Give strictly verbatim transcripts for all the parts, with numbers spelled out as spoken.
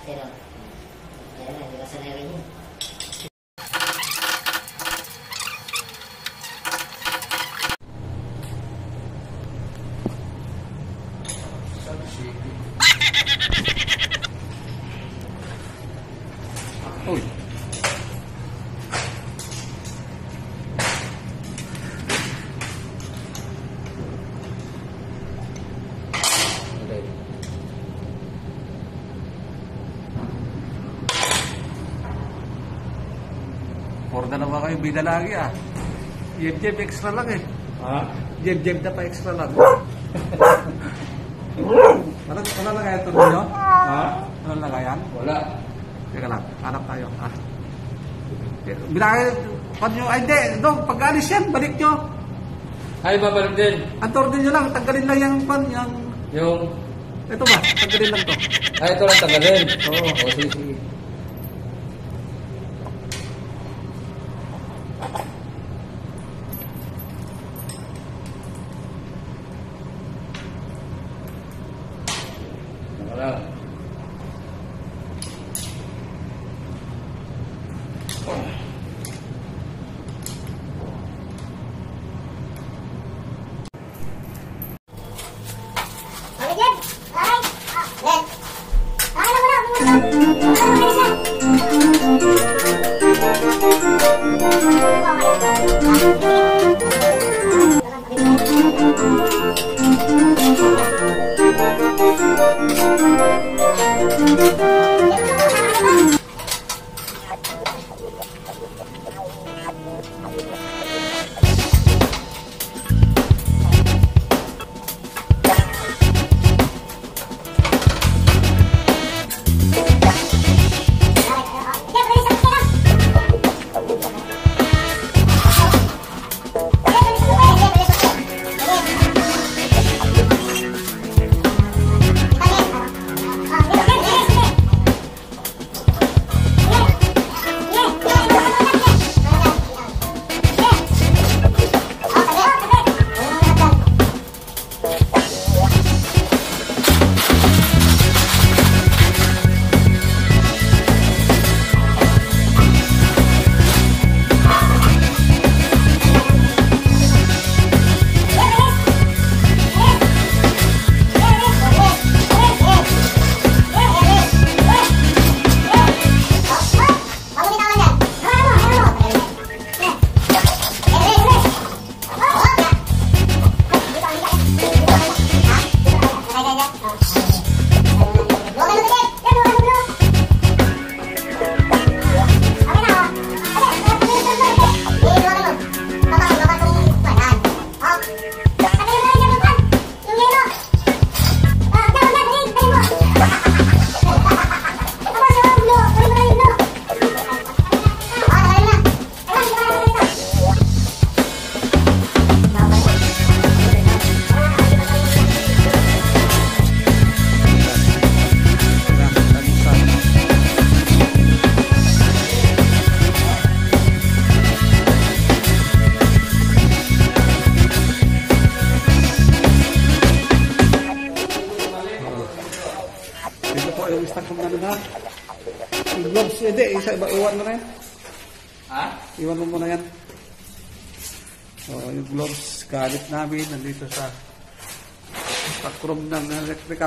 Pero, kaya na, hindi ka sanay rin yun. Uy. Porda na ba kayo? Bida lagi ah. Jeb-jeb extra lang eh. Ha? Jeb-jeb na pa extra lang. Ano ano lagayan ito ninyo? Ha? Ano lagayan? Wala. Teka lang, hanap tayo. Ah. Bilangin, pan nyo, ay hindi, dong, pag-alis yan, balik nyo. Ay, babalik din. Antor din nyo lang, tanggalin lang yung pan, yung... Yung... Ito ba, tanggalin lang to. Ay, ito lang tagalin. Oo. O, sige, sige. Wala. Yung gloves, hindi, isa, iwan mo na yan. Ha? Iwan mo muna yan. So, yung gloves, gamit namin, nandito sa backroom ng electrical.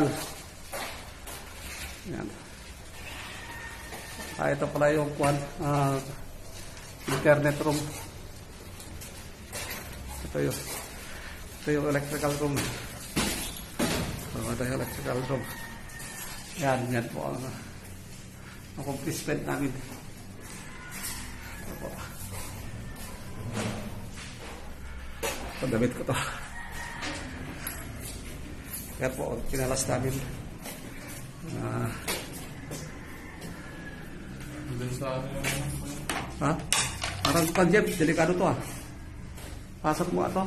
Yan. Ah, ito pala yung kwan, uh, internet room. Ito yung, ito yung electrical room. So, ito yung electrical room. Yan, yan po ang uh, accomplishment namin. Ito po. Ito, damit ko to. Yan po, pinalas namin. Ah... Ha? Parang pa, Jeff, delikado to ah. Pasok mo ito.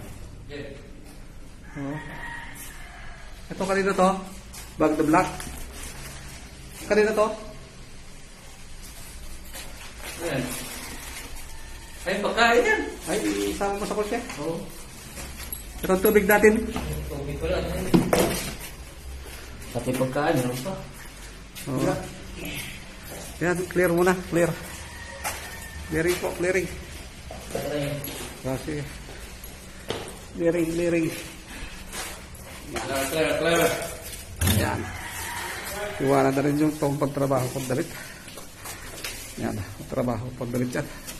Oh. Ito kanina to. Bag the black. Kanina to. Ayan. Ay, pagkain yan. Ay, isama mo sa kotse. Oo. Ito ang tubig natin. Tubig ko lang. Pati pagkain, ano pa? Oo. Yan, clear muna, clear. Clearing po, clearing. Clearing. Kasi, clearing, clearing. Clear, clear, clear. Yan. Iwanan na rin yung itong pagtrabaho pagdalit. Yan, pagtrabaho pagdalit yan.